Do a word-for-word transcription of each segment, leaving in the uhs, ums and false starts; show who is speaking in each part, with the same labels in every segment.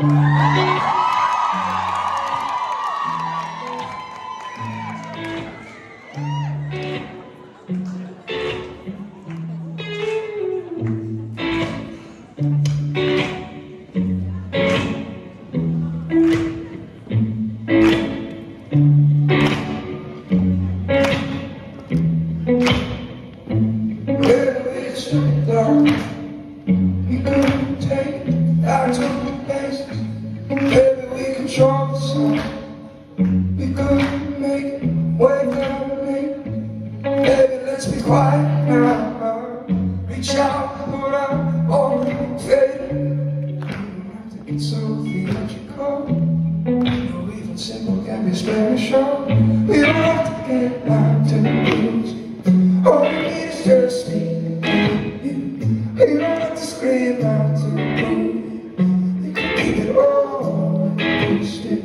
Speaker 1: We couldn't take that to the places. Maybe we control the sun. We couldn't make it, wake up late. Baby, let's be quiet now. Reach out, put out all the faith. You don't have to get so theatrical. No, even simple can be special. We don't have to get back to the music. All we need is just me. You don't have to scream out to me. You can keep it all acoustic.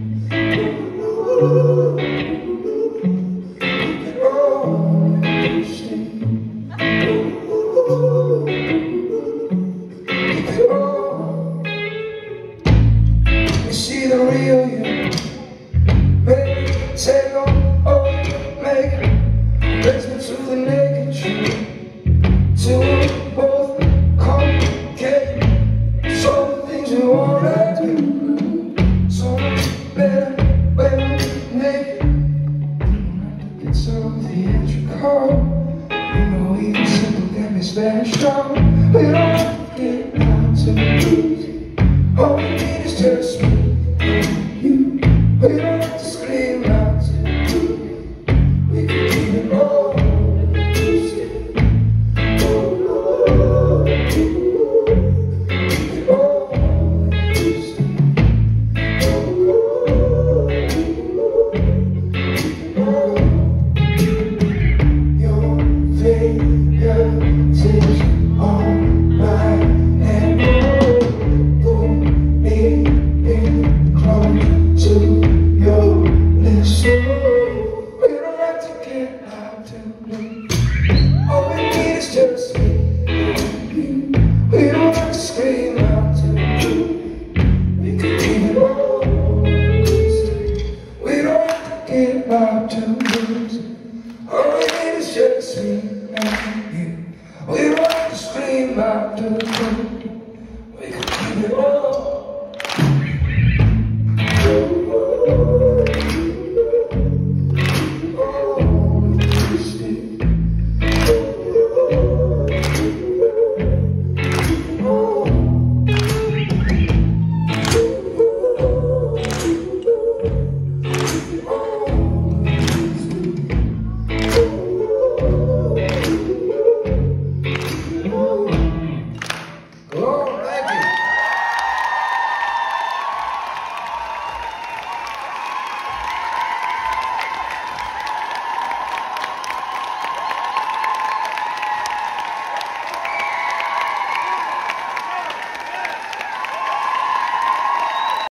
Speaker 1: Ooh, keep it all acoustic. Ooh, keep it all. You see the real you. Maybe say oh, oh, make it. Listen to the naked truth. To both complicate so the things you want to